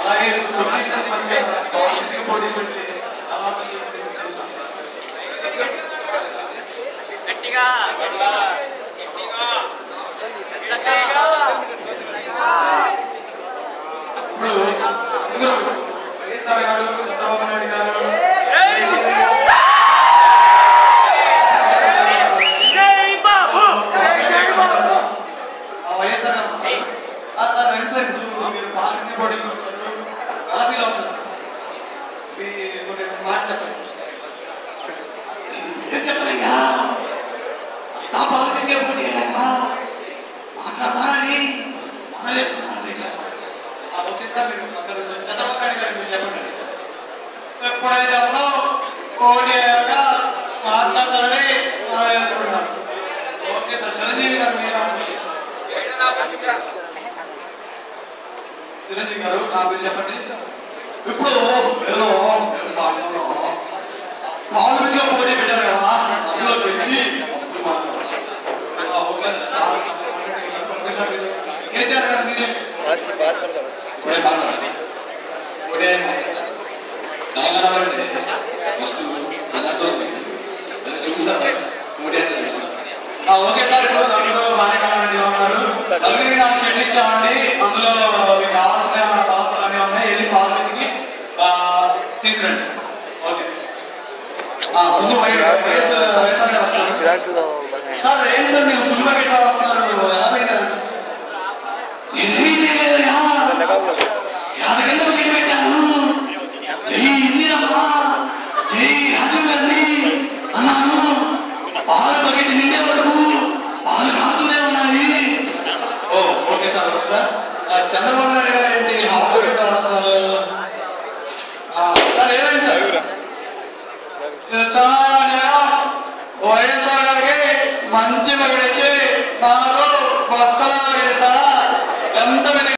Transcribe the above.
చిరంజీవి గారు నా పేరు చెప్పండి. ఇప్పుడు పాలు మీద పోటీ పెట్టారు కదా, అందులో గెలిచి కేసీఆర్ గారు మీరే తెలంగాణ ఫస్ట్ చూపిస్తారు పోటీ అనేది చూపిస్తారు. ఓకే సార్, ఇప్పుడు తమిళ బాణకాలండి ఉన్నారు, నలుగురికి నాకు షెడ్ ఇచ్చామండి. అందులో మీకు కావాల్సిన పదార్థాలు అన్నీ ఉన్నాయి, వెళ్ళి పాల మీదకి తీసుకురండి. ఓకే, ముందు వైఎస్ఆర్ గారు వస్తారు. సార్ ఏం సార్ మీరు ఫుల్ బకెట్ వస్తున్నారు, ఎలా పెట్టారు? ఏమీ చేయలేదు, యాదగిరి బకెట్ పెట్టాను. జై ఇందిరమ్మ, జై రాజీవ్ గాంధీ అన్నాను. పాల బకెట్ నిండే వరకు పాలు కారుతూనే ఉన్నాయి. Okay sir, okay sir. Chandrababu Naidu garu ఏంటి హాఫ్ బకెట్ వస్తున్నారు సార్? ఏమైంది సార్? వైఎస్ఆర్ గారికి మంచి బకెట్ ఇచ్చి నాకు పక్కన ఇస్తారా? ఎంత